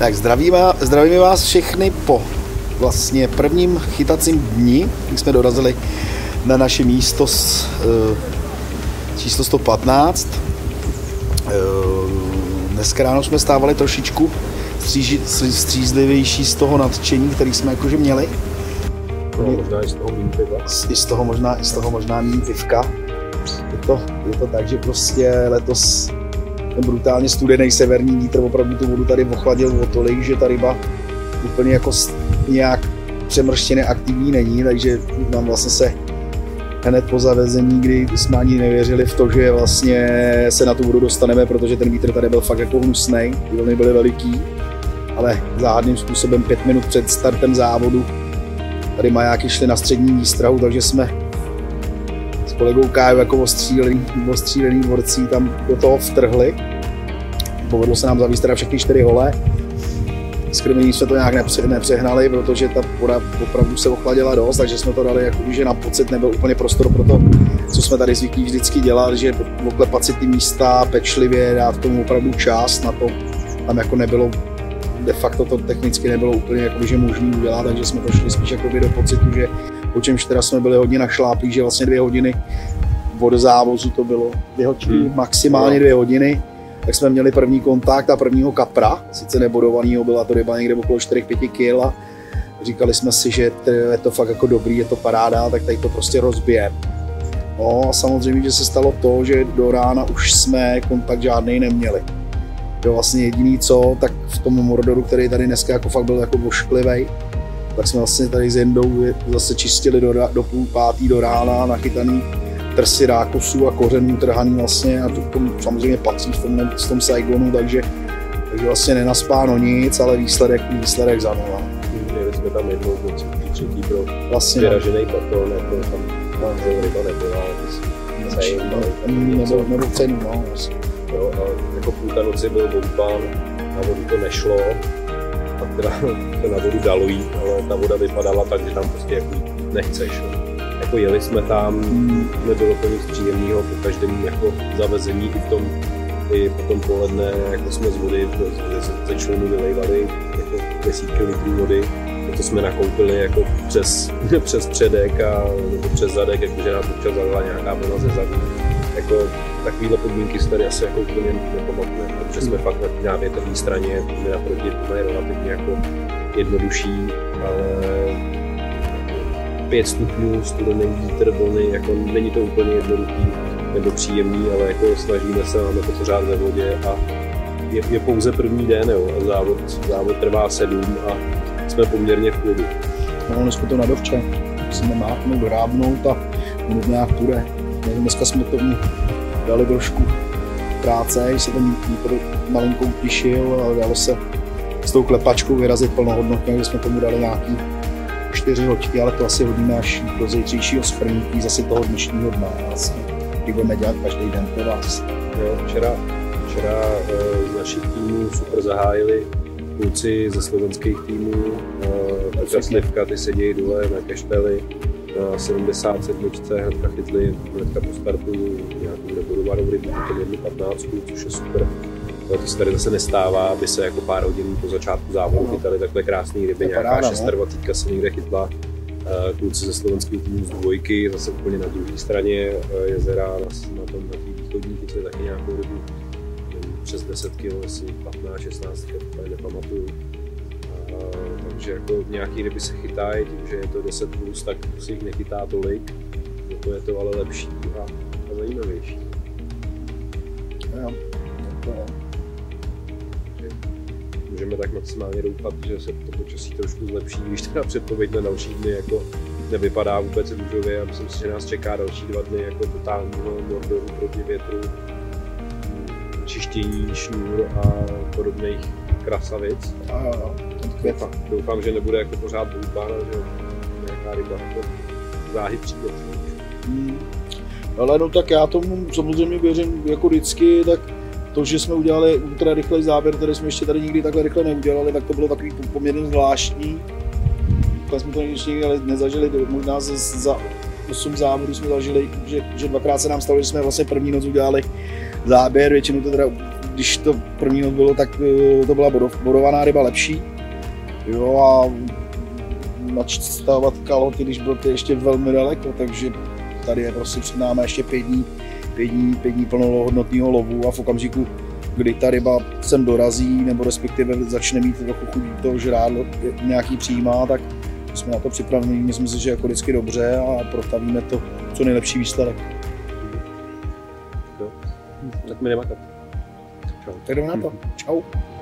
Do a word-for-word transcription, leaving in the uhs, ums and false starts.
Tak zdravíme, zdravíme vás všechny po vlastně prvním chytacím dni, kdy jsme dorazili na naše místo s, uh, číslo sto patnáct. Uh, dneska ráno jsme stávali trošičku stříži, střízlivější z toho nadšení, který jsme jakože měli. No, možná i z toho méně piva. I z toho možná, i z toho možná méně pivka. Je to, je to tak, že prostě letos ten brutálně studený severní vítr opravdu tu vodu tady ochladil o tolik, že ta ryba úplně jako nějak přemrštěně aktivní není, takže nám vlastně se hned po zavezení, kdy jsme ani nevěřili v to, že vlastně se na tu vodu dostaneme, protože ten vítr tady byl fakt jako hnusnej, ty vlny byly veliký, ale záhadným způsobem pět minut před startem závodu tady majáky šly na střední výstrahu, takže jsme s kolegou Kájou jako ostřílený, ostřílený dvorcí tam do toho vtrhli. Povedlo se nám zavíst teda všechny čtyři hole. S krmením jsme to nějak nepřehnali, protože ta voda opravdu se ochladila dost, takže jsme to dali jako, že na pocit nebyl úplně prostor pro to, co jsme tady zvyklí vždycky dělat, že oklepat si ty místa pečlivě, dát tomu opravdu čas na to. Tam jako nebylo, de facto to technicky nebylo úplně jako, že možný udělat, takže jsme to šli spíš jako do pocitu, že po čemž teda jsme byli hodně našláplí, že vlastně dvě hodiny od závozu to bylo, dvě hodiny, hmm. maximálně dvě hodiny. Tak jsme měli první kontakt a prvního kapra, sice nebodovanýho, byla to ryba někde okolo čtyři až pět kil a říkali jsme si, že je to fakt jako dobrý, je to paráda, tak tady to prostě rozbije. No a samozřejmě, že se stalo to, že do rána už jsme kontakt žádnej neměli. To vlastně jediný co, tak v tom Mordoru, který tady dneska jako fakt byl jako ošklivej, tak jsme vlastně tady s Jendou zase čistili do, do půl pátý do rána, nachytaný trsy rákosů a kořenů trhaný vlastně a to samozřejmě patří v tom, v tom Saigonu, takže, takže vlastně nenaspáno nic, ale výsledek, výsledek za nula. Měli jsme tam jednou moc třetí pro vlastně vyražený baton, jako tam manžel ryba nebyla, nebo cenu, no. Jo, a jako půlka noci byl bombán, na vodu to nešlo, pak teda to na vodu dalo jít, ale ta voda vypadala tak, že tam prostě jako nechceš. Jako jeli jsme tam, nebylo to nic příjemného po každém jako zavezení i v tom, i po tom poledne, jako jsme z vody ze člunu vylejvali jako desítky litrů vody, to jsme nakoupili jako přes, přes předek a nebo přes zadek, jakože nás občas zalila nějaká vlna ze zadu. Jako takovýhle podmínky se tady asi jako úplně nepamatujeme, protože jsme fakt na větrné straně, my naproti to je relativně jako jednodušší, ale pět stupňů, studený vítr, vlny, jako není to úplně jednoduchý nebo příjemný, ale jako snažíme se, máme to pořád ve vodě a je, je pouze první den, jo, a závod, závod trvá sedm a jsme poměrně v klidu. No, dneska to na dovče, musíme máknout, dorábnout a ono nějak půjde. Dneska jsme to dali trošku práce, když se ten vítr malinko utišil a dalo se s tou klepačkou vyrazit plnohodnotně, že jsme tomu dali nějaký čtyři hoďky, ale to asi hodíme až do zítřejšího shrnutí zase toho dnešního dne. Vlastně, kdy budeme dělat každý den pro vás. Jo, včera, včera z našich týmů super zahájili kluci ze slovenských týmů. Petr Slivka, ty sedějí dole na kešteli na sedmdesát sedm hnedka chytli hnedka po startu nějakou nebodovanou rybu, potom jednu patnáctku, což je super. To se tady zase nestává, aby se jako pár hodin po začátku závodu chytali takhle krásné ryby. Nějaká šestadvacítka se někde chytla, kluci ze slovenských týmů z dvojky, zase úplně na druhé straně jezera, na tom na té východní chytli taky nějakou rybu přes deset kil, asi patnáct šestnáct kil, to nepamatuju. Takže jako nějaký ryby se chytají, tím, že je to deset plus, tak si jich nechytá tolik, to je to ale lepší a, a zajímavější. Jo, to je. Můžeme tak maximálně doufat, že se to počasí trošku zlepší, když teda předpověď na další dny jako nevypadá vůbec růžově a myslím si, že nás čeká další dva dny jako totálního Mordoru proti větru, čištění šňůr a podobných krasavic. A jo, doufám, doufám, že nebude jako pořád boubán, že nějaká ryba jako záhy přijde. Hmm. Ale no tak já tomu samozřejmě věřím jako vždycky, tak to, že jsme udělali ultra rychlej záběr, který jsme ještě tady nikdy takhle rychle neudělali, tak to bylo takový poměrně zvláštní. Tak jsme to ještě nikdy nezažili, možná za osm závodů jsme zažili, že, že dvakrát se nám stalo, že jsme vlastně první noc udělali záběr, většinou to teda když to první noc bylo, tak to byla bodovaná ryba lepší. Jo, a načítávat kaloty, když bylo to ještě velmi daleko, takže tady je prostě před námi ještě pět dní, pět dní, pět dní plnohodnotného lovu a v okamžiku, kdy ta ryba sem dorazí, nebo respektive začne mít trochu chudí to žrádlo, nějaký přijímá, tak jsme na to připraveni, myslím si, že jako vždycky dobře a protavíme to co nejlepší výsledek. Jo. Tak mi nemakat. Tak jdeme na to. Čau.